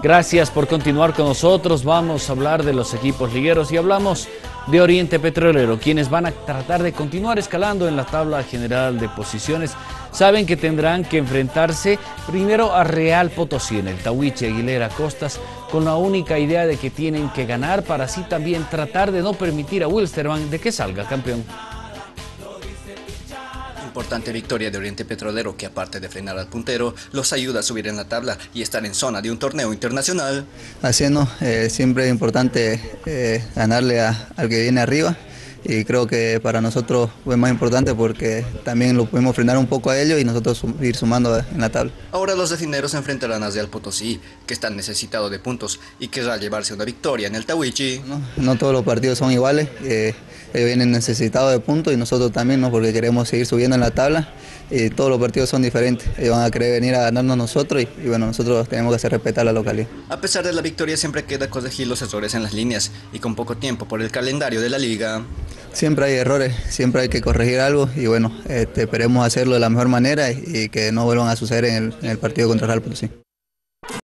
Gracias por continuar con nosotros. Vamos a hablar de los equipos ligueros y hablamos de Oriente Petrolero, quienes van a tratar de continuar escalando en la tabla general de posiciones. Saben que tendrán que enfrentarse primero a Real Potosí en el Tahuiche Aguilera Costas, con la única idea de que tienen que ganar para así también tratar de no permitir a Wilstermann de que salga campeón. Importante victoria de Oriente Petrolero que, aparte de frenar al puntero, los ayuda a subir en la tabla y estar en zona de un torneo internacional. Así no, siempre es importante ganarle al que viene arriba, y creo que para nosotros fue más importante porque también lo pudimos frenar un poco a ellos y nosotros ir sumando en la tabla. Ahora los decineros se enfrentarán a Real Potosí, que están necesitados de puntos y querrá llevarse una victoria en el Tahuichi. No todos los partidos son iguales, ellos vienen necesitados de puntos y nosotros también, ¿no? Porque queremos seguir subiendo en la tabla y todos los partidos son diferentes. Ellos van a querer venir a ganarnos nosotros y bueno, nosotros tenemos que hacer respetar la localidad. A pesar de la victoria siempre queda corregir los errores en las líneas y con poco tiempo por el calendario de la liga. Siempre hay errores, siempre hay que corregir algo y bueno, esperemos hacerlo de la mejor manera y que no vuelvan a suceder en el partido contra Real Potosí.